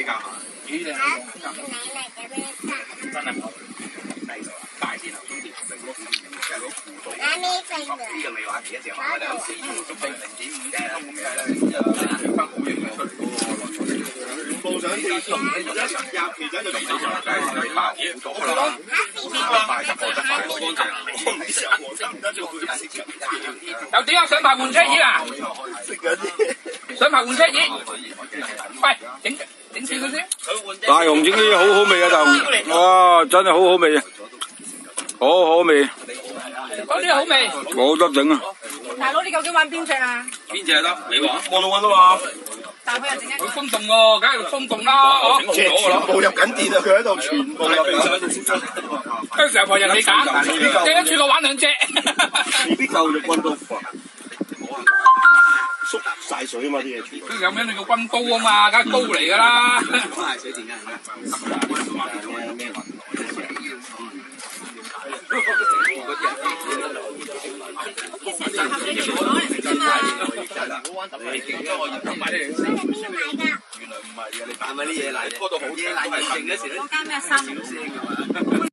較下。幾靚啊！真係好。大線頭中電有個弧度，呢個未話幾隻話，我哋有4咁定0.5嘅咁計啦，翻好型嘅出嚟嗰個部長記錄，你而家入其實就同你就係拍嘢咗啦，快就過得快，乾淨。我唔知我得唔得做佢又點啊？想拍換車椅啊？想拍換車椅？喂，整少佢先。 大雄整啲嘢好好味啊！大雄，哇，真係好好味啊！好好味， 嗰啲好味， 冇得整啊！ 大佬，你究竟玩邊隻啊？ 邊隻得？你話？ 我都揾啊嘛。 但係佢又整一個。 佢風動喎，梗係風動啦， 全部入緊電啊！佢喺度全部入緊電。 跟住成日話人哋揀，即係一次過玩2隻。 未必夠就軍刀縮晒水啊嘛啲嘢全部。 有咩你個軍刀啊嘛，梗係刀嚟㗎啦。 係水電嘅。係咪啲嘢嚟？拖到好嘢嚟，勁嗰時咧。嗰間咩3